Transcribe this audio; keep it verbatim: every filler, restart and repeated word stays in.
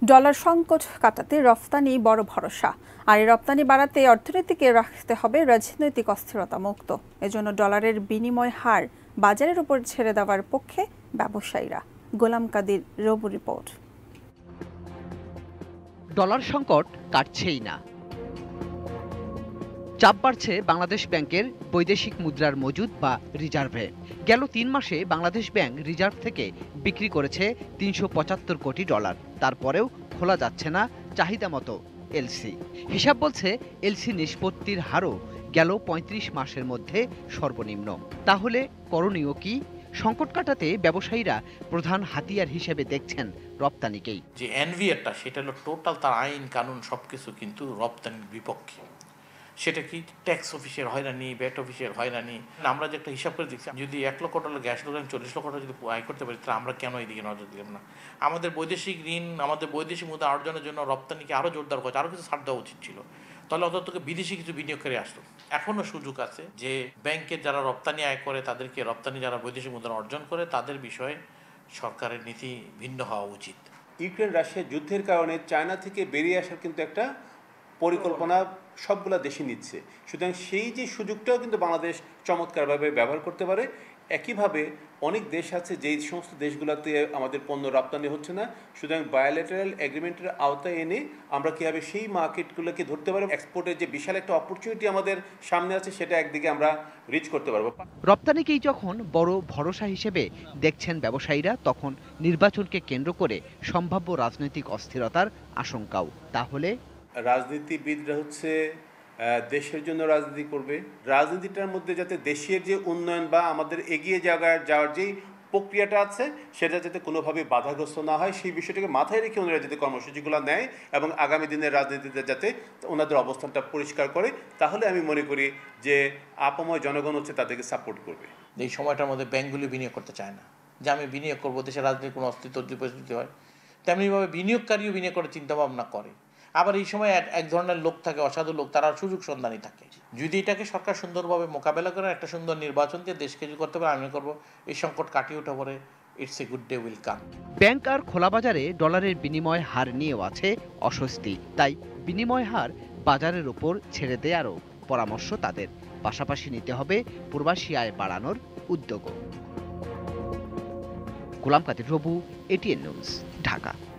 Dollar সংকট কাটাতে রফতানি বড় ভরসা, আর এই রপ্তানি বাড়াতে অর্থনীতিকে রাখতে হবে রাজনৈতিক অস্থিরতা মুক্ত। এজন্য ডলারের বিনিময় হার বাজারের উপর ছেড়ে দেওয়ার পক্ষে ব্যবসায়ীরা। গোলাম কাদির রবু রিপোর্ট। ডলার সংকট কাটছেই না, চাপ বাড়ছে বাংলাদেশ ব্যাংকের বৈদেশিক মুদ্রার মজুদ বা রিজার্ভে। গেল তিন মাসে বাংলাদেশ ব্যাংক রিজার্ভ থেকে বিক্রি করেছে তিনশো পঁচাত্তর কোটি ডলার। তারপরেও খোলা যাচ্ছে না চাহিদা মতো এলসি। হিসাব বলছে এলসি নিষ্পত্তির হারও গেল পঁয়ত্রিশ মাসের মধ্যে সর্বনিম্ন। তাহলে করণীয় কি? সংকট কাটাতে ব্যবসায়ীরা প্রধান হাতিয়ার হিসেবে দেখছেন রপ্তানিকেই। যে এনভিআরটা সেটা হলো টোটাল তার আইন কানুন সবকিছু কিন্তু রপ্তানির বিপক্ষে। সেটা কি ট্যাক্স অফিসের হয়রানি, ব্যাট অফিসের হয়রানি। আমরা যে একটা হিসাব করে দেখছি, যদি এক লক্ষ ডলার গ্যাস ডলার চল্লিশ লক্ষ ডলার যদি আয় করতে পারি, তাহলে আমরা কেন এইদিকে নজর দিলাম না? আমাদের বৈদেশিক ঋণ, আমাদের বৈদেশিক মুদ্রা অর্জনের জন্য রপ্তানিকে আরও জোরদার করছে, আরও কিছু ছাড় দেওয়া উচিত ছিল। তাহলে অন্তত বিদেশি কিছু বিনিয়োগকারী আসতো। এখনও সুযোগ আছে যে ব্যাংকের যারা রপ্তানি আয় করে তাদেরকে, রপ্তানি যারা বৈদেশিক মুদ্রা অর্জন করে তাদের বিষয়ে সরকারের নীতি ভিন্ন হওয়া উচিত। ইউক্রেন রাশিয়া যুদ্ধের কারণে চায়না থেকে বেরিয়ে আসার কিন্তু একটা পরিকল্পনা সবগুলা দেশে নিচ্ছে। সুতরাং সেই যে সুযোগটাও কিন্তু বাংলাদেশ চমৎকারভাবে ব্যবহার করতে পারে। একইভাবে অনেক দেশ আছে যেই সমস্ত দেশগুলোতে আমাদের পণ্য রপ্তানি হচ্ছে না, সুতরাং বায়োলেটারাল এগ্রিমেন্টের আওতায় এনে আমরা কীভাবে সেই মার্কেটগুলোকে ধরতে পারবো। এক্সপোর্টের যে বিশাল একটা অপরচুনিটি আমাদের সামনে আছে, সেটা একদিকে আমরা রিচ করতে পারবো। রপ্তানিকেই যখন বড় ভরসা হিসেবে দেখছেন ব্যবসায়ীরা, তখন নির্বাচনকে কেন্দ্র করে সম্ভাব্য রাজনৈতিক অস্থিরতার আশঙ্কাও। তাহলে রাজনীতিবিদরা হচ্ছে দেশের জন্য রাজনীতি করবে, রাজনীতিটার মধ্যে যাতে দেশের যে উন্নয়ন বা আমাদের এগিয়ে যাওয়ার যাওয়ার যেই প্রক্রিয়াটা আছে সেটা যাতে কোনোভাবে বাধাগ্রস্ত না হয়, সেই বিষয়টাকে মাথায় রেখে ওনারা যাতে কর্মসূচিগুলো নেয় এবং আগামী দিনের রাজনীতিতে যাতে ওনাদের অবস্থানটা পরিষ্কার করে, তাহলে আমি মনে করি যে আপময় জনগণ হচ্ছে তাদেরকে সাপোর্ট করবে। এই সময়টার মধ্যে ব্যাংকগুলি বিনিয়োগ করতে চায় না, যে আমি বিনিয়োগ করবো, দেশের রাজনীতির কোনো অস্তিত্ব পরিস্থিতি হয়। তেমনিভাবে বিনিয়োগকারীও বিনিয়োগ করার চিন্তাভাবনা করে। আবার এই সময় এক ধরনের লোক থাকে, অসাধু লোক, তারা সুযোগ সন্ধানী থাকে। যদি এটাকে সরকার সুন্দরভাবে মোকাবেলা করে একটা সুন্দর নির্বাচন দিয়ে দেশকে যদি করতে পারে, আমি করবো এই সংকট কাটিয়ে ওঠা পরে it's a good day will come. Bank আর খোলা বাজারে ডলারের বিনিময় হার নিয়েও আছে অস্বস্তি। তাই বিনিময় হার বাজারের উপর ছেড়ে দেওয়ারও পরামর্শ তাদের। পাশাপাশি নিতে হবে প্রবাসী আয় বাড়ানোর উদ্যোগও। Golam Kadir Robu, ATN news, Dhaka.